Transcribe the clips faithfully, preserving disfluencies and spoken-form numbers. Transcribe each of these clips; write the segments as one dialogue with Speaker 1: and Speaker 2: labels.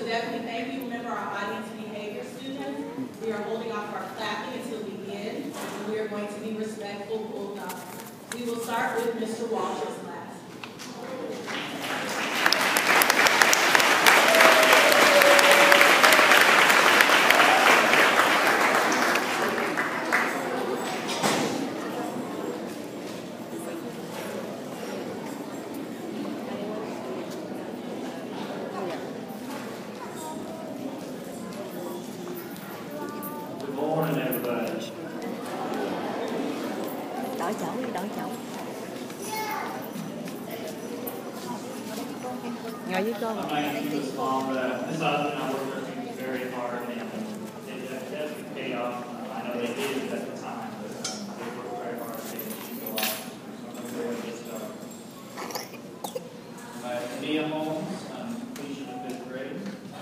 Speaker 1: So definitely thank you. Remember our audience behavior students. We are holding off our clapping until we end, and we are going to be respectful, pulled up. We will start with Mister Walsh's class.
Speaker 2: Ngồi với cô.
Speaker 3: I'm not going to keep this long, but uh, Miz Osmond and I worked our students very hard, and uh, it definitely paid off. Uh, I know they did it at the time, but um, they worked very hard to make it go off. So I'm going to get started. By Mia Holmes, um, completion of fifth grade.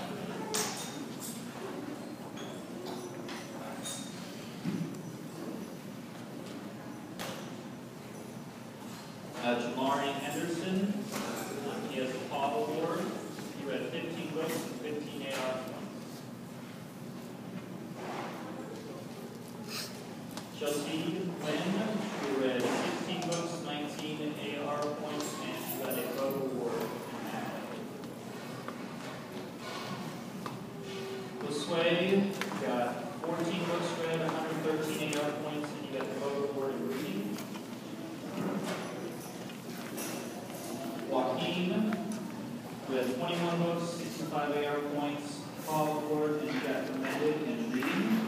Speaker 3: Uh, Jamari Henderson. He has a Paul Award. He read fifteen books and fifteen A R points. Chelsea Lynn, who read sixteen books, nineteen A R points, and she got a Bug Award in math. Josue got fourteen books read, one hundred thirteen A R points, and he got the Bug Award in reading. Joaquin read twenty-one books, sixty-five A R points, Paul Award, and he got commended in reading.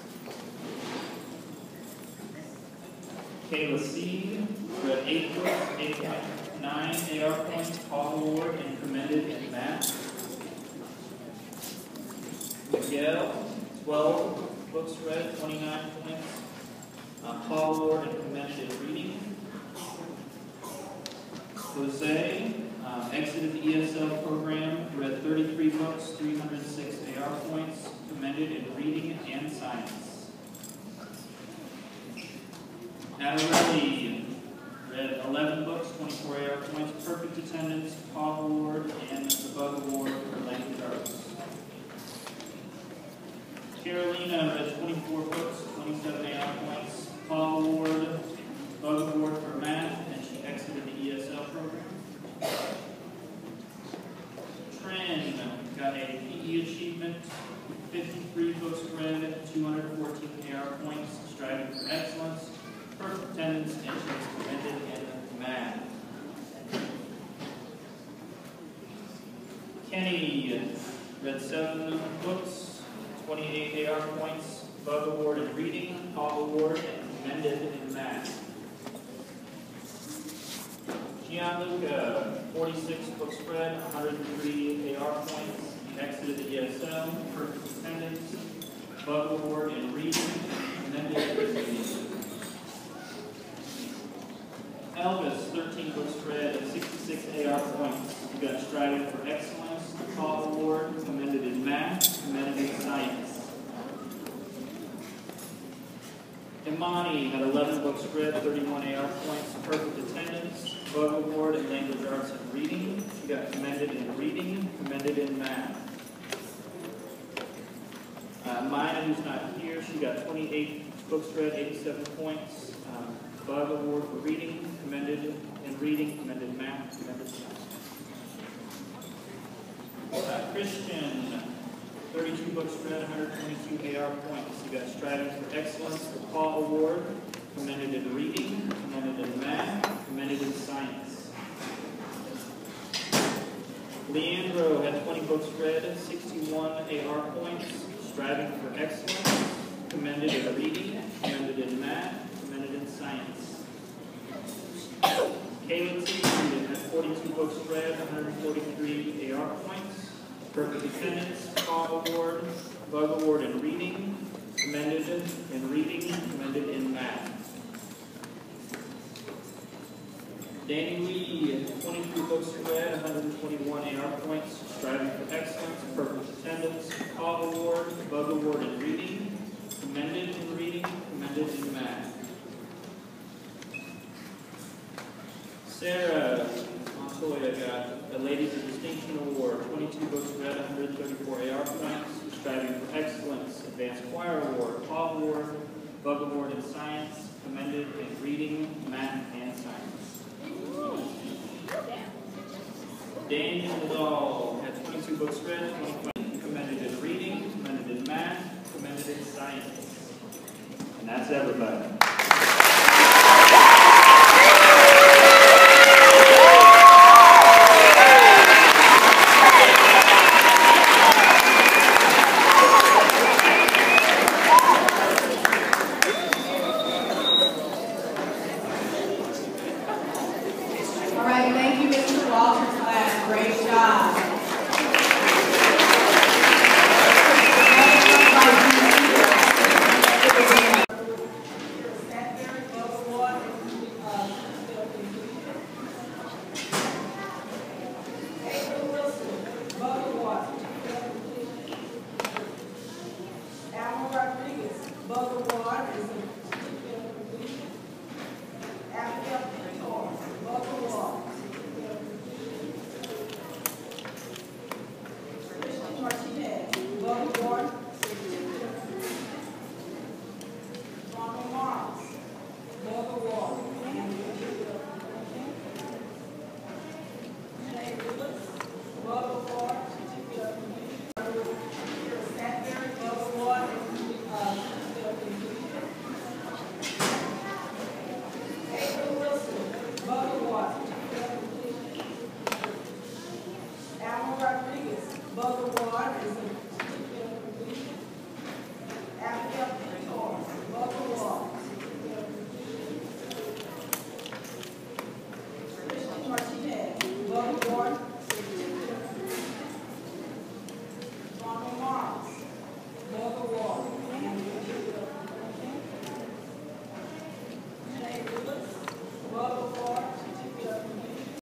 Speaker 3: Kayla C. read eight books, eight point nine A R points, Paul Award, and commended in math. Miguel, twelve books read, twenty-nine points, uh, Paul Award, and commended in reading. Jose um, exited the E S L program, read thirty-three books, three hundred six A R points, commended in reading and science. Natalie read eleven books, twenty-four A R points, perfect attendance, Paul Award, and the Bug Award for language arts. Carolina read twenty-four books, twenty-seven A R points, Paul Award, Bug Award for math, and she exited the E S L program. Trin got a P E achievement, fifty-three books read, two hundred fourteen A R points, striving for excellence, perfect attendance, and she was commended in math. Kenny read seven books, twenty-eight A R points, Bug Award in reading, Paul Award, and commended in math. Gianluca, forty-six books read, one hundred three A R points, he exited the E S L, perfect attendance, Bug Award in reading, commended in reading. Elvis, thirteen books read, sixty-six A R points, he got striving for excellence, Paul Award, commended in math, commended in science. Imani had eleven books read, thirty-one A R points, perfect attendance, Bug Award in language arts and reading. She got commended in reading, commended in math. Uh, Maya, who's not here, she got twenty-eight books read, eighty-seven points, um, Bug Award for reading, commended in reading, commended in math, commended in math. Uh, Christian, thirty-two books read, one hundred twenty-two A R points. He got striving for excellence, the Paul Award, commended in reading, commended in math, commended in science. Leandro had twenty books read, sixty-one A R points, striving for excellence, commended in reading, commended in math, commended in science. Caleb T. had forty-two books read, one hundred forty-three A R points, perfect attendance, Paul Award, Bug Award in reading, commended in reading, commended in math. Danny Lee, twenty-three books read, one hundred twenty-one A R points, striving for excellence, perfect attendance, Paul Award, Bug Award in reading, commended in reading, commended in math. Sarah Montoya got the Ladies of Distinction Award, twenty-two books read, one hundred hundred thirty-four A R points, striving for excellence, advanced choir award, Paul Award, Bug Award in science, commended in reading, math, and science. Daniel Dahl had twenty-two books read, twenty-five commended in reading, commended in math, commended in science. And that's everybody.